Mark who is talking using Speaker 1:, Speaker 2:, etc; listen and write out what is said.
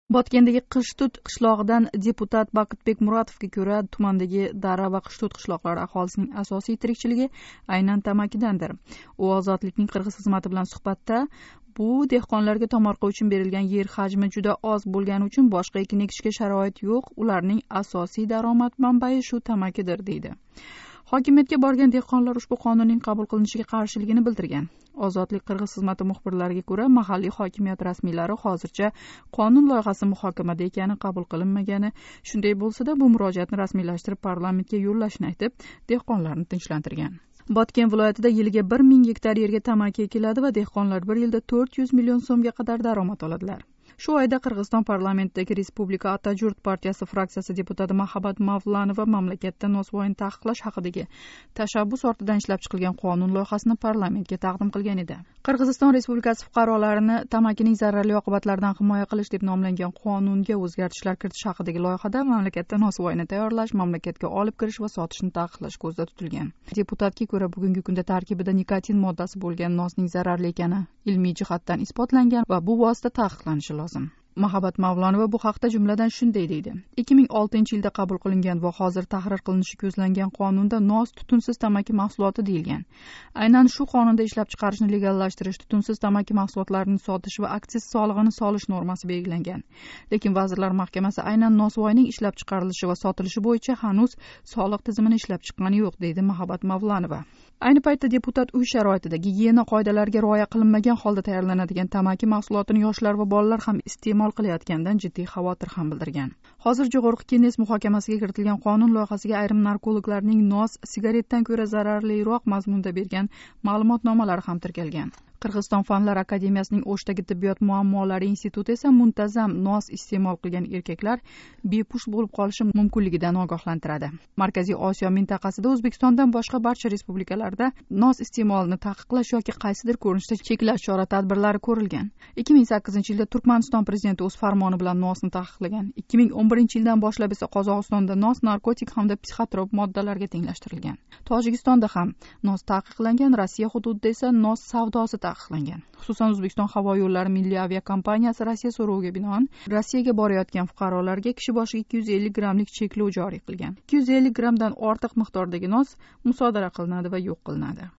Speaker 1: Botkendagi Qishtut qishlog'idan deputat Baqitbek Muratovga ko'ra, tumandagi Dara va Qishtut qishloqlari aholisining asosiy tirikchiligi aynan tamakidandir. U Ozodlikning Qirg'iz xizmati bilan suhbatda bu dehqonlarga tomorqa uchun berilgan yer hajmi juda oz bo'lgani uchun boshqa ekin ekishga sharoit yo'q, ularning asosiy daromad manbai shu tamakidir deydi. Hokimiyatga borgan dehqonlar ushbu qonunning qabul qilinishiga qarshiligini bildirgan. Ozodlik Qirg'iz xizmati muxbirlariga ko'ra, mahalliy hokimiyat rasmiylari hozircha qonun loyihasi muhokamada ekani qabul qilinmagani, shunday bo'lsa-da bu murojaatni rasmiylashtirib parlamentga yo'llashni aytib, dehqonlarni tinchlantirgan. Botken viloyatida yiliga 1000 gektar yerga tamaki ekiladi va dehqonlar bir yilda 400 million so'mga qadar daromad oladilar. Shu oyda Qirg'iziston parlamentidagi Respublika Atajurt partiyasi fraksiyasi deputati Mahabat Mavlanova mamlakatda nosvoyni taqiqlash haqidagi tashabbus ortidan ishlab chiqilgan qonun loyihasini parlamentga taqdim qilgan edi. Qirg'iziston Respublikasi fuqarolarini tamakining zararli oqibatlaridan himoya qilish deb nomlangan qonunga o'zgartishlar kiritish haqidagi loyihada mamlakatda nosvoyni tayyorlash, mamlakatga olib kirish va sotishni taqiqlash ko'zda tutilgan. Deputatga ko'ra, bugungi kunda tarkibida nikotin moddasi bo'lgan nosning zararli ekani ilmiy jihatdan isbotlangan va bu vosita taqiqlanishi lozim. Mahabat Mavlonova bu haqda jumladan shunday deydi. 2006-yilda qabul qilingan va hozir tahrir qilinishi ko'zlangan qonunda nos tutunsiz tamaki mahsuloti deyilgan. Aynan shu qonunda ishlab chiqarishni legallashtirish, tutunsiz tamaki mahsulotlarining sotish va aksiz solig'ini solish normasi belgilangan. Lekin Vazirlar Mahkamasi aynan nosvoyning ishlab chiqarilishi va sotilishi bo'yicha hanuz soliq tizimini ishlab chiqqani yo'q, deydi Mahabat Mavlonova. Ayni paytda deputat uy sharoitida gigiyena qoidalariga rioya qilinmagan holda tayyorlanadigan tamaki mahsulotini yoshlar va bolalar ham iste'mol qilayotgandan jiddiy xavotir ham bildirgan. Hozir Jo'g'org'i Kenges muhokamasiga kiritilgan qonun loyihasiga ayrim narkologlarning nos sigaretdan ko'ra zararliroq mazmunda bergan ma'lumotnomalari ham tirkalgan. Qirg'iziston Fanlar akademiyasining O'shdagi tibbiyot muammolari instituti esa muntazam nos iste'mol qilgan erkaklar bepush bo'lib qolishi mumkinligidan ogohlantiradi. Markaziy Osiyo mintaqasida O'zbekistondan boshqa barcha respublikalarda nos iste'molini taqiqlash yoki qaysidir ko'rinishda cheklash chora-tadbirlari ko'rilgan. 2008-yilda Turkmaniston prezidenti o'z farmoni bilan nosni taqiqlagan. 2011-yildan boshlab esa Qozog'istonda nos narkotik hamda psixotrop moddalarga tenglashtirilgan. Tojikistonda ham nos taqiqlangan, Rossiya hududida esa nos savdosi taqiqlangan. Xususan O'zbekiston havo yo'llari milliy aviakompaniyasi Rossiya so'roviga binoan Rossiyaga borayotgan fuqarolarga kishi boshiga 250 grammlik cheklov joriy qilgan. 250 grammdan ortiq miqdordagi nos musodara qilinadi va yo'q qilinadi.